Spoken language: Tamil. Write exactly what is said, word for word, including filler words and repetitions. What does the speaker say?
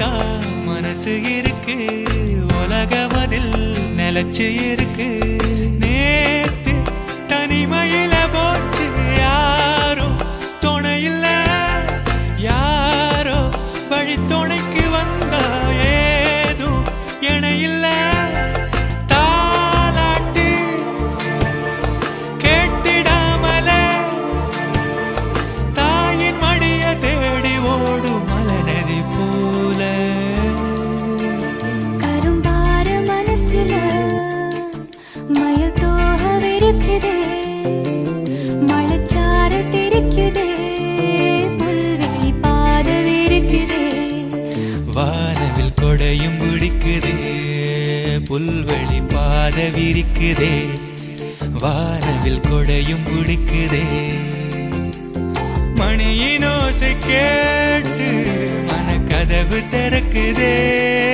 தான் மனசு இருக்கு உலகமதில் நிலச்சு இருக்கு நேத்து தனிமையில போச்சு யாரும் துணையில்ல யாரோ வழி துணைக்கு வந்தா ஏதும் இணையில்ல தாலாட்டு கேட்டிடாமலே தாயின் மடிய தேடி ஓடும் மலநதி போல கரும்பார மனசுல மயில் தோகவிருக்குதே மழைச்சார தெரிக்குதே புல்வெளி பாதவிருக்குதே வானவில் கொடையும் பிடிக்குதே புல்வெளி பாதவிருக்குதே வானவில் கொடையும் பிடிக்குதே மணியின் ஓசை கேட்டு மனக்கதவு திறக்குதே